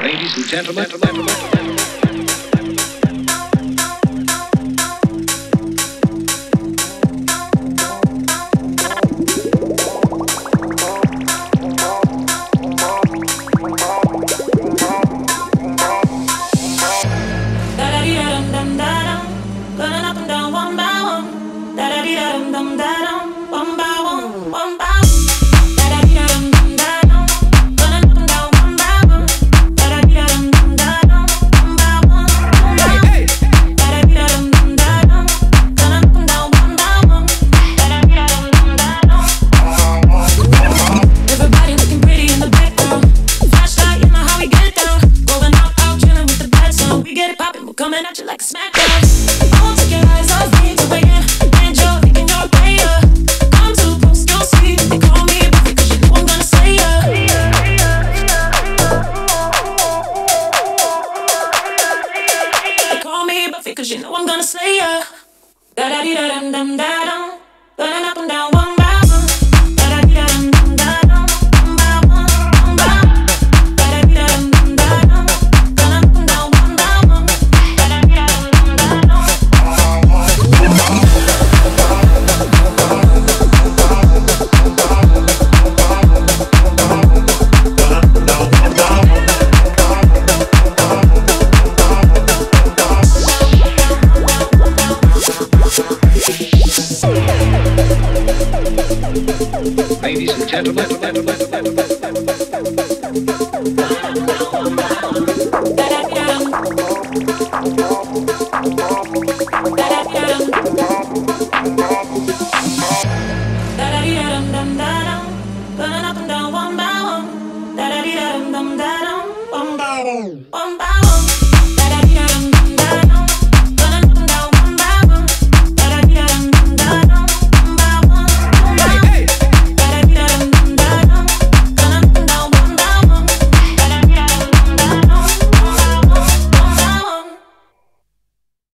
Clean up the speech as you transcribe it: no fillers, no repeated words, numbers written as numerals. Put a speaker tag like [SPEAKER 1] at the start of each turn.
[SPEAKER 1] Ladies and gentlemen,
[SPEAKER 2] coming at you like a smackdown. I won't take your eyes off me to begin. And you're thinking you're a player. I'm too close, you'll see. They call me a bitch because you know I'm gonna slay ya. They call me a buffet because you know I'm gonna slay ya. Da da dee da dum dum da dum. Burning up and down one by one. Da da dee da dum dum da dum. One by one, one by one. Da da dee da dum dum da dum. Burning up and down one by one. Da da dee da dum dum da dum.
[SPEAKER 1] ladies and gentlemen.
[SPEAKER 2] Burning up and down one by one. Da da dee da dum dum da dum. One by one. One by one.